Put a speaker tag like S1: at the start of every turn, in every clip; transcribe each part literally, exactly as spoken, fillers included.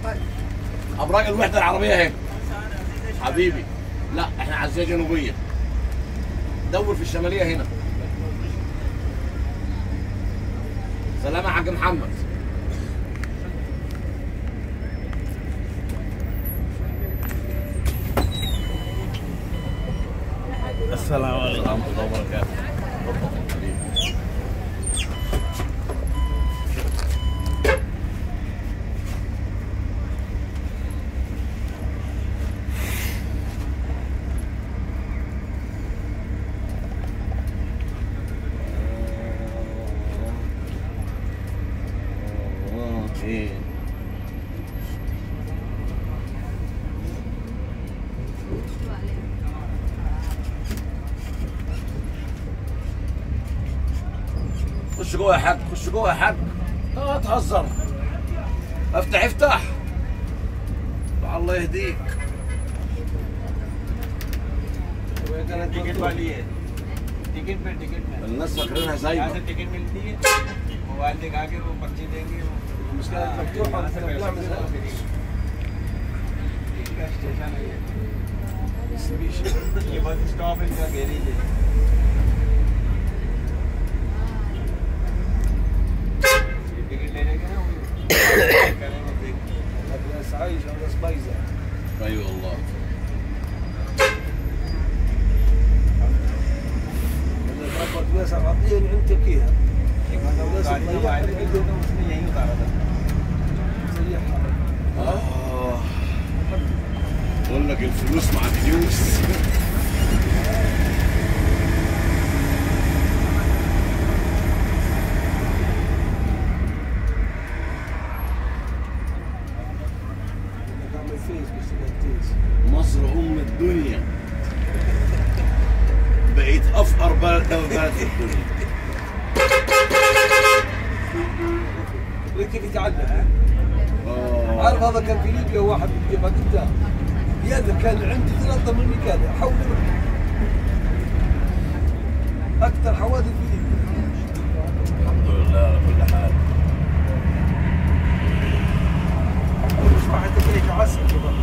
S1: ابراج الوحده العربيه اهي حبيبي. لا احنا عزيه جنوبيه. دور في الشماليه هنا. سلام يا حاج محمد.
S2: السلام عليكم
S1: ورحمه الله وبركاته. خش جوه يا حاج، خش جوه يا حاج. اه تهزر. افتح افتح. الله يهديك.
S2: टिकट वाली है टिकट में टिकट में
S1: الناس فاكرينها زي
S2: यहाँ से टिकट मिलती है मोबाइल दिखा के वो पर्ची देंगे वो
S3: उसका मفتوح और फिर بنعمل
S2: का स्टेशन है ये बस स्टॉप है इनका गैरेज है टिकट लेने के ना करेंगे
S3: الناس عايشه وناس بايظه.
S1: اي والله.
S3: تربط ناس عربيين عند تركيا.
S1: اه بقول لك الفلوس مع الفلوس. مصر ام الدنيا. بقيت افقر بلد بلد في الدنيا.
S3: كيف يتعلم؟ عارف هذا كان في ليبيا واحد ما قلت يا كان عندي ثلاثة مني كان حول اكثر حوادث في ليبيا.
S1: الحمد لله على كل حال.
S3: مش واحد تدريك عسل كمان.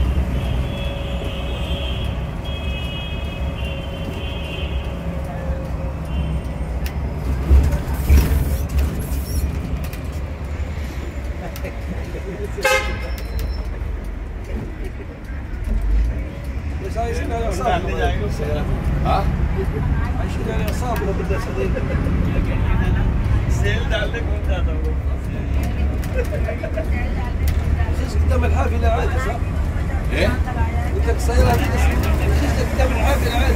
S3: بس عايشين على اعصابنا.
S1: ها؟
S3: عايشين على اعصابنا بالناس هذيك.
S2: सेल डालने कौन जाता वो
S3: رخيص قدام الحافله عادي صح؟
S1: ايه؟
S3: قلت لك السياره هذيك رخيص قدام الحافله عادي.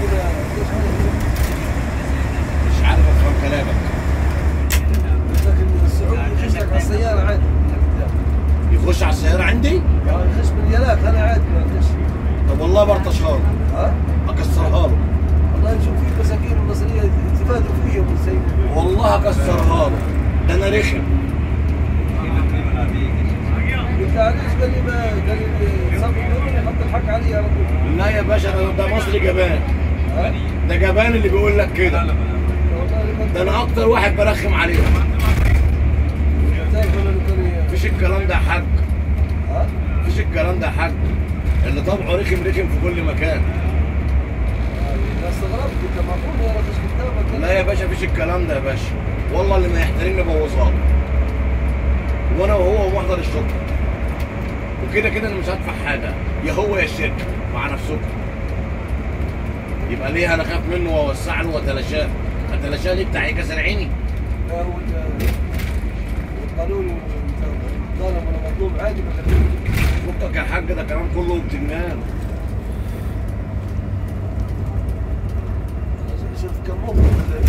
S1: مش عارف افهم كلامك.
S3: قلت لك السعودي رخيص لك على السياره عادي.
S1: يخش على السياره عندي؟
S3: رخيص بالريالات انا عادي ما فيش.
S1: طب والله برطشها له.
S3: ها؟
S1: اكسرها له.
S3: والله نشوف في مساكين المصريه يتفادوا فيهم زي
S1: والله اكسرها له. ده انا رخم.
S3: قلت له ليش؟ قال لي ما قال لي صاب الدنيا يحط الحق علي على طول.
S1: لا يا باشا ده ده مصري جبان.
S3: ها؟
S1: ده جبان اللي بيقول لك كده. ده انا اكتر واحد برخم عليهم. مفيش الكلام ده يا حاج.
S3: ها؟
S1: مفيش الكلام ده يا حاج. اللي طبعه رخم رخم في كل مكان.
S3: انا استغربت انت المفروض يا رخيص قدامك.
S1: لا يا باشا مفيش الكلام ده يا باشا. والله اللي ما يحترمني بوظها له. وانا وهو ومحضر الشرطه. وكده كده انا مش هدفع حاجه، يا هو يا الشركه مع نفسكم. يبقى ليه انا اخاف منه واوسع له واتلاشاه؟ اتلاشاه ليه بتاع كسر عيني؟
S3: لا والقانون ظالم ولا مظلوم عادي.
S1: فكك يا حاج ده كلام كله بتنجان.
S3: شوف كم موقف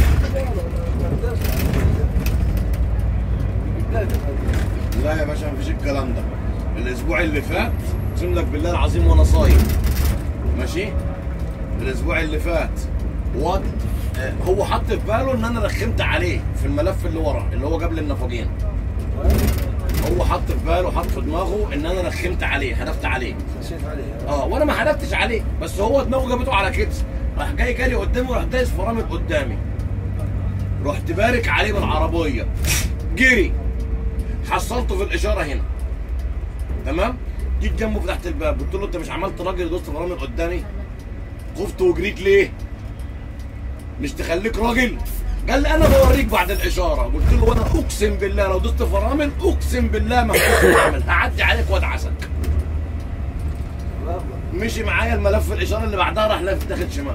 S1: لا يا باشا مفيش الكلام ده. الاسبوع اللي فات اقسم لك بالله العظيم وانا صايم ماشي. الاسبوع اللي فات وات هو حط في باله ان انا رخمت عليه في الملف اللي ورا اللي هو قبل النفقين. هو حط في باله حط في دماغه ان انا رخمت عليه حدفت عليه.
S3: خشيت عليه.
S1: اه وانا ما حدفتش عليه بس هو دماغه جابته على كده. راح جاي جالي قدامي وراح دايس فرامل قدامي. رحت بارك عليه بالعربيه. جري. حصلته في الاشاره هنا. تمام؟ جيت جنبه فتحت الباب قلت له انت مش عملت راجل دوست فرامل قدامي؟ خفت وجريت ليه؟ مش تخليك راجل؟ قال لي انا بوريك بعد الاشاره. قلت له وانا اقسم بالله لو دوست فرامل اقسم بالله ما هعمل، هعدي عليك وادعسك. مشي معايا الملف الاشاره اللي بعدها راح لافت داخل شمال.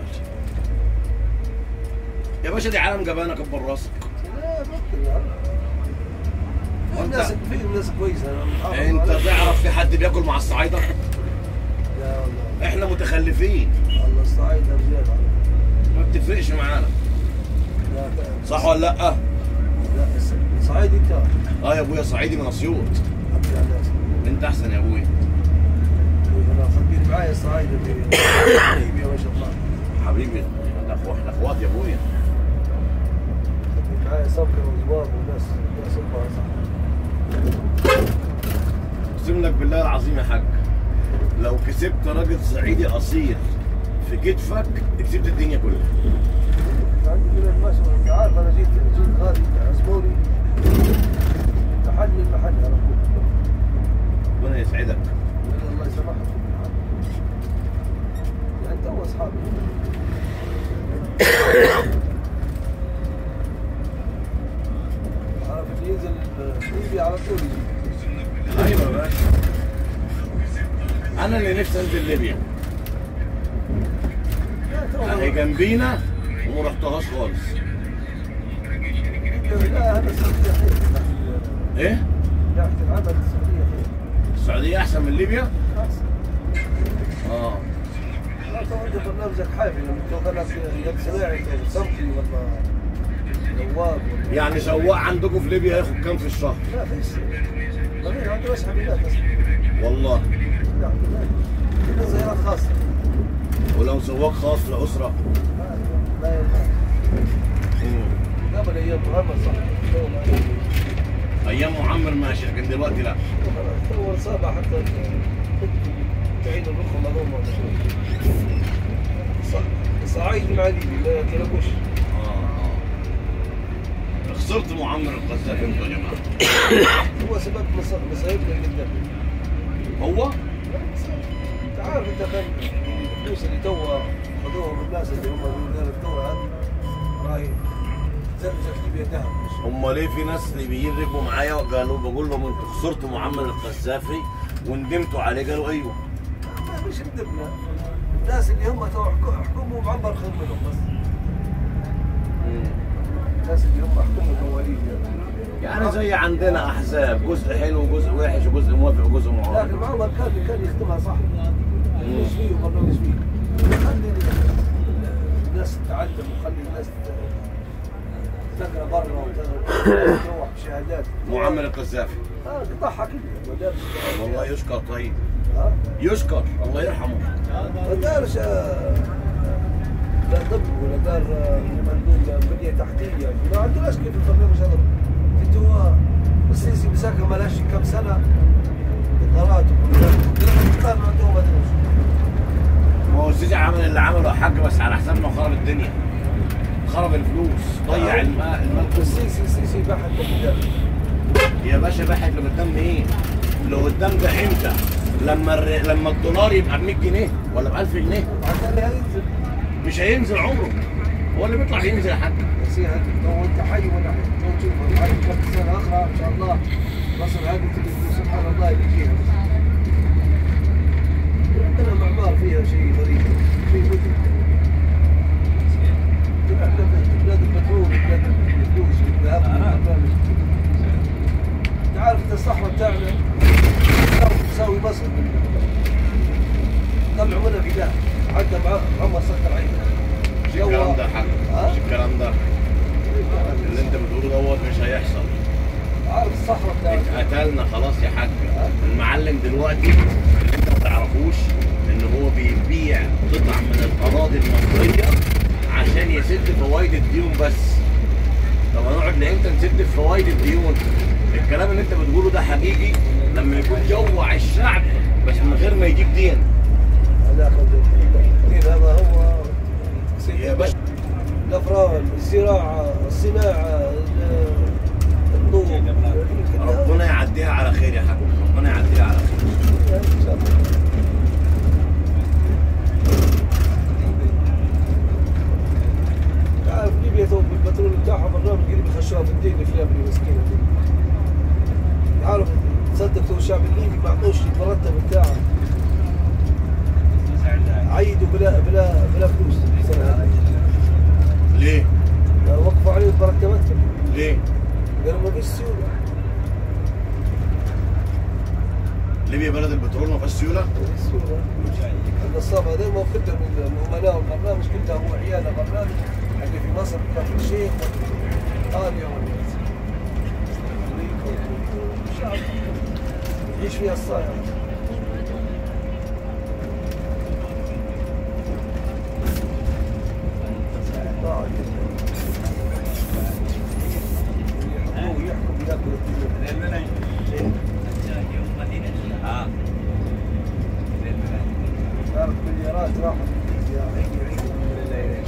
S1: يا باشا دي عالم جبانه كبر راسك.
S3: لا في ناس في ناس كويسه.
S1: انت تعرف في حد بياكل مع الصعايده؟
S3: لا والله
S1: احنا متخلفين.
S3: والله الصعيد رجال
S1: ما بتفرقش معانا.
S3: لا
S1: صح ولا لا؟
S3: لا صعيدي انت.
S1: اه يا ابويا صعيدي من اسيوط.
S3: حبيبي على الناس.
S1: انت احسن يا ابويا.
S3: انا خبير معايا الصعايده حبيبي ما شاء الله.
S1: حبيبي احنا اخوات احنا اخوات يا ابويا.
S3: خبير معايا صبر وزوار وناس ناس الله صح.
S1: اقسم لك بالله العظيم يا حاج لو كسبت راجل صعيدي اصيل في كتفك كسبت الدنيا كلها.
S3: عندي من المشروع انت عارف انا جيت جيت غالي عزموني محل من محل على طول.
S1: ربنا يسعدك.
S3: الله يسامحك. يعني انت هو اصحابي. عارف اللي ينزل ليبيا على طول يجي.
S1: ايوه يا باشا. انا اللي نفسي انزل ليبيا. هي جنبينا وما رحتهاش خالص.
S3: لا هذا السعودية خير.
S1: ايه؟
S3: ناحية العمل السعودية خير.
S1: السعوديه احسن من ليبيا؟
S3: أحسن.
S1: اه.
S3: لا تو انت برنامجك حافل لما تو بالك يد صناعي صمتي ولا نواب ولا
S1: يعني سواق عندكم في ليبيا هياخد كام في الشهر؟
S3: لا فيش. ما غير عنده ايش حملات اصلا.
S1: والله.
S3: لا لا. كلها سيارات خاصة.
S1: ولو سواق خاص لاسره؟
S3: لا ينفع.
S1: مم.
S3: قبل ايام معمر صح.
S1: ايام معمر ماشي لكن دلوقتي لا.
S3: تو صعبة حتى تعيد الرخم هذول صح. صعيد مع ليبي ما يتلاقوش.
S1: اه اه. خسرت معمر القذافي انتوا يا جماعه.
S3: هو سبب مصايبنا اللي قدام.
S1: هو؟
S3: انت عارف انت كان الفلوس اللي تو خذوها من الناس اللي هم من دار الدوله هذه راهي زلزلت ليبيا ذهب.
S1: هم ليه في ناس ليبيين ركبوا معايا وقالوا بقول لهم انتوا خسرتوا معمر القذافي وندمتوا عليه؟ قالوا ايوه.
S3: ما مش ندمنا. الناس اللي هم تو حكموا معمر خير منهم بس. الناس اللي هم حكموا مواليد
S1: يعني زي عندنا احزاب جزء حلو وجزء وحش وجزء موافق وجزء معارض.
S3: لكن معمر كان كان يخدمها صح. برنامج فيه وبرنامج فيه. خلي الناس تتعلم وخلي الناس تقرا برا وتروح بشهادات.
S1: معمر القذافي.
S3: اه ضحك لي.
S1: والله يشكر طيب.
S3: ها؟
S1: يشكر الله يرحمه.
S3: ما دارش لا طب ولا دار مندوب بنيه تحتيه ما عندناش كيف البرنامج هذا. انتوا السيسي مساكن ما لهاش كم سنه اطارات وكل ما عندهم هذا.
S1: ما هو السيسي عمل اللي عمله يا حاج بس على حساب ما خرب الدنيا. خرب الفلوس ضيع الماء الماء.
S3: السيسي السيسي بحث قدام.
S1: يا باشا بحث لقدام ايه؟ لو قدام ده امتى؟ لما الر... لما الدولار يبقى ب مية جنيه ولا ب ألف جنيه؟
S3: عشان هينزل.
S1: مش هينزل عمره. هو اللي بيطلع ينزل يا حاج.
S3: بس هي لو انت حي ولا حي لو تشوف حي كم سنه اخرى ان شاء الله مصر هذه تجي سبحان الله اللي يجيها. عندنا معمار فيها شيء غريب شيء مثل بلاد البترول بلاد الفلوس والذهب والبرنامج. انت عارف انت الصحراء بتاعنا تساوي مصر. طلعوا منها بلاد حتى عمر سكر عينه.
S1: مش الكلام ده يا حاج. مش الكلام ده. اللي انت بتقوله دوت مش هيحصل.
S3: عارف الصحراء بتاعتنا
S1: اتقتلنا خلاص يا حاج. المعلم دلوقتي اللي انت ما تعرفوش ان هو بيبيع قطع من الاراضي المصريه عشان يسد فوائد الديون بس. طب هنقعد لامتى نسد فوائد الديون؟ الكلام اللي انت بتقوله ده حقيقي لما يكون جوع الشعب بس من غير ما يجيب دين.
S3: هذا هذا هو
S1: يا باشا
S3: الافران، الزراعه، الصناعه، النور.
S1: ربنا يعديها على خير يا حاج. ربنا يعديها على خير.
S3: ان شاء الله. مستوى الشعب الليبي ما عطوش المرتب بتاعه. عيدوا بلا بلا بلا فلوس السنة هذه.
S1: ليه؟
S3: وقفوا عليهم مرتباتهم.
S1: ليه؟
S3: قالوا ما فيش سيولة.
S1: ليبيا بلد البترول ما فيهاش سيولة؟
S3: ما فيش سيولة. النصاب هذا ما كلها من أمناء البرنامج، كلها هو عيال البرنامج اللي في مصر، كفر الشيخ وإيطاليا والشعب يعيش فيها الصايع. يحكم ياكل الدنيا.
S2: اه
S3: تعرف مليارات راحت يا عيني عيني.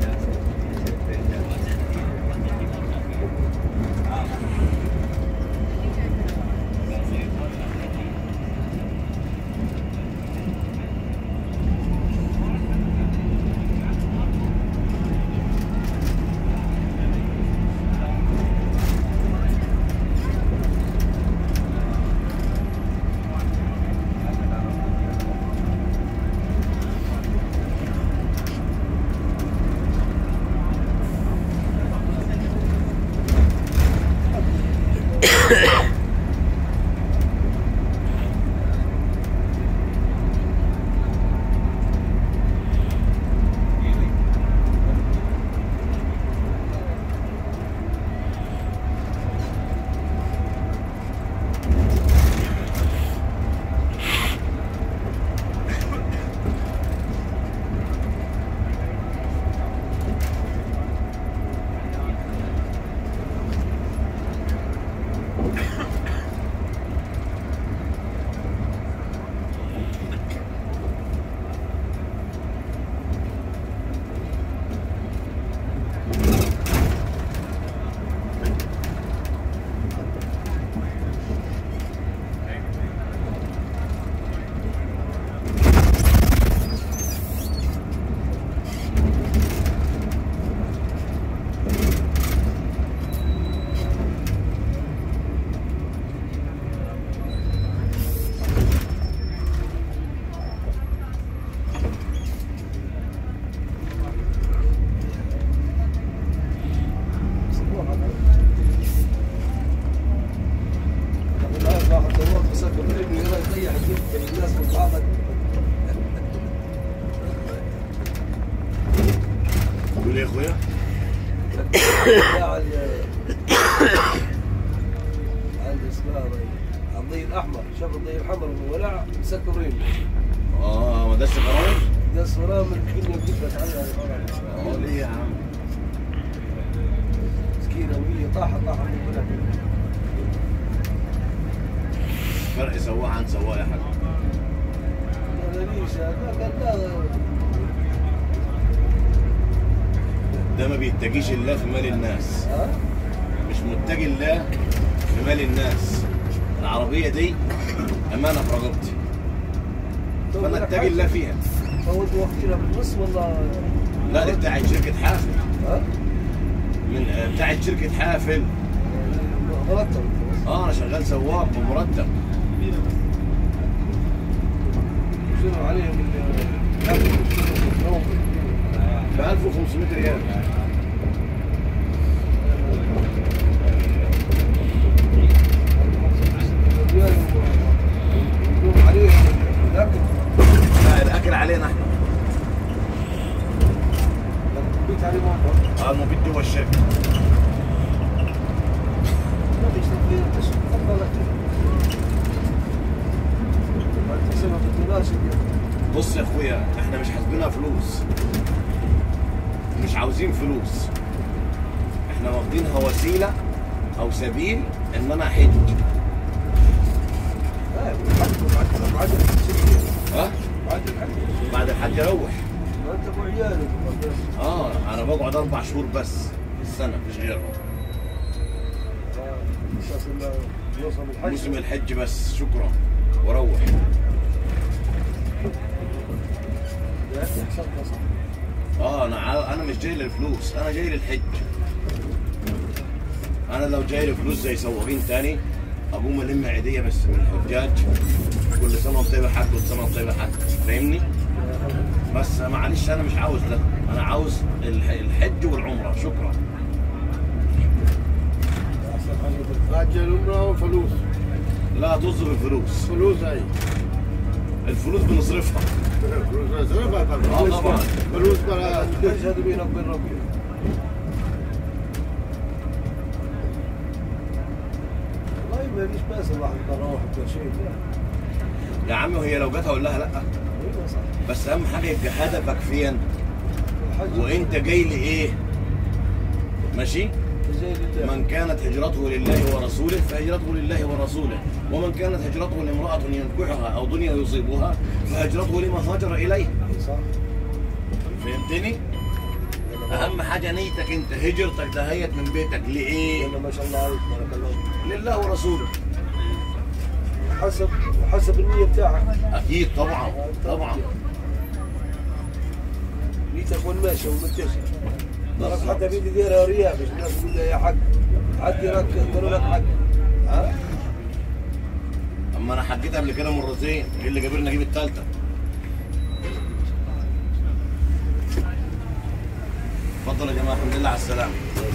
S1: تقول ايه يا اخويا؟
S3: على اسمها الضي الاحمر، شاف الضي الاحمر والولع مسكرين.
S1: اه مدرسة فرامل؟
S3: مدرسة فرامل كنا بجيب لك عنها
S1: اه ليه يا عم؟
S3: مسكينة وهي طاحت طاحت من بلد.
S1: فرق سواق عن سواق يا حاج.
S3: ما ليش قال لا
S1: ده ما بيتجيش الله في مال الناس.
S3: ها؟
S1: مش متجي الله في مال الناس. العربية دي أمانة في رقبتي. فأنا اتجي الله فيها.
S3: هو انتوا واخدينها بالنص ولا؟
S1: لا دي بتاعت شركة حافل.
S3: ها؟
S1: من بتاعت شركة حافل.
S3: مرتب.
S1: اه أنا شغال سواق بمرتب.
S3: شنو عليهم
S1: ب ألف وخمسمية ريال. لا الأكل علينا احنا.
S3: المبيت عليه مرة.
S1: اه المبيت جوا الشركة.
S3: ما فيش تفكير بس تفضل تحسبها بالدولار.
S1: بص يا اخويا احنا مش حاسبينها فلوس. مش عاوزين فلوس. احنا واخدينها وسيلة او سبيل ان انا احج.
S3: بعد
S1: ها؟
S3: بعد الحج.
S1: بعد الحج اروح.
S3: ما انت ابو عيالك.
S1: اه انا بقعد اربع شهور بس في السنة مفيش غيرهم.
S3: اساس انه يوصل الحج.
S1: موسم الحج بس شكرا واروح. اه انا ع... انا مش جاي للفلوس، انا جاي للحج. انا لو جاي لفلوس زي سواقين تاني اقوم الم عيديه بس من الحجاج، كل سنه وانت طيب يا حاج، كل سنه وانت طيب يا حاج، فاهمني؟ بس معلش انا مش عاوز ده، انا عاوز الح- الحج والعمره. شكرا.
S4: حج العمرة وفلوس.
S1: لا طز بالفلوس،
S4: فلوس هاي.
S1: الفلوس بنصرفها.
S4: فلوس نصرفها طبعا.
S1: اه طبعا.
S4: فلوس بلا
S3: تشهد بينك وبين ربنا. والله ما فيش بأس الواحد يروح شيء.
S1: يا عم وهي لو جت اقول لها لا،
S3: ايوه صح.
S1: بس اهم حاجه يبقى هدفك فين
S3: الحج
S1: وانت جاي لايه. ماشي؟
S3: زي لله.
S1: من كانت هجرته لله ورسوله فهجرته لله ورسوله، ومن كانت هجرته لامرأة ينكحها أو دنيا يصيبها فهجرته لما هاجر إليه.
S3: صح.
S1: فهمتني؟ أهم حاجة نيتك أنت، هجرتك دهيت من بيتك لإيه؟
S3: يلا ما شاء الله عليك بارك الله فيك.
S1: لله ورسوله.
S3: حسب حسب النية بتاعك.
S1: أكيد طبعا طبعا.
S3: نيتك وين ماشي ومنتشر. مرات
S1: بالظبط.
S3: حتى في ديرها رياء مش الناس تقول لها يا حق عدي لك قالوا لك حق. ها؟
S1: أما أنا حجيت قبل كده مرتين، إيه اللي جابرني أجيب التالتة؟ اتفضل يا جماعة، الحمد لله على السلامة.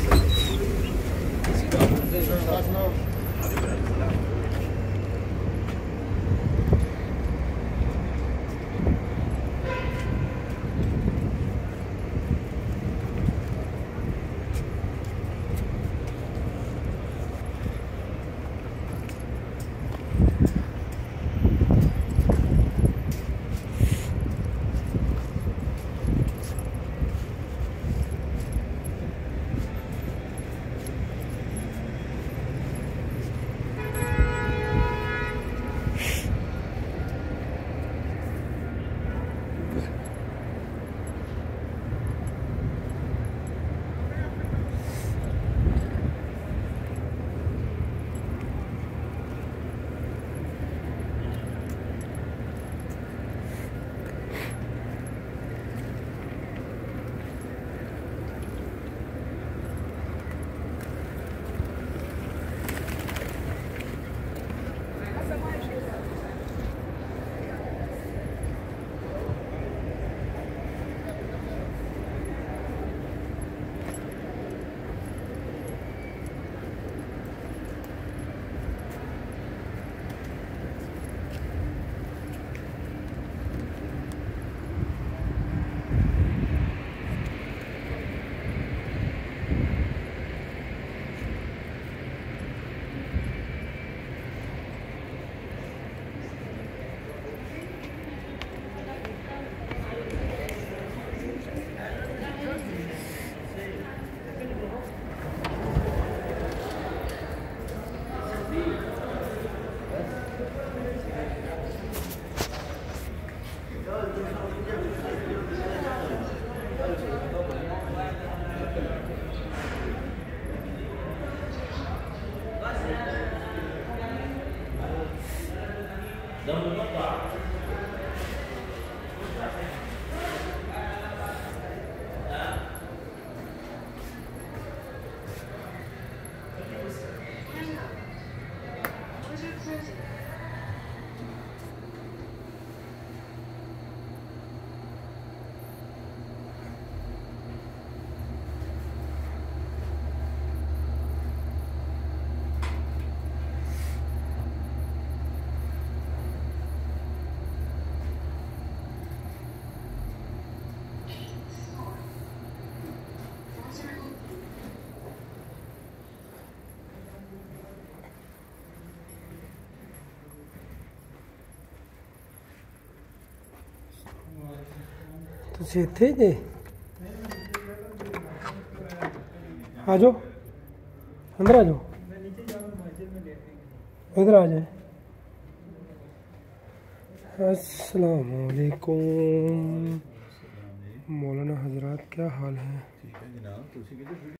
S5: ਤੁਸੀਂ ਇੱਥੇ ਜੇ आ जाओ अंदर आ जाओ इधर आ जाए। अस्सलाम वालेकुम मौलाना हजरात, क्या हाल है?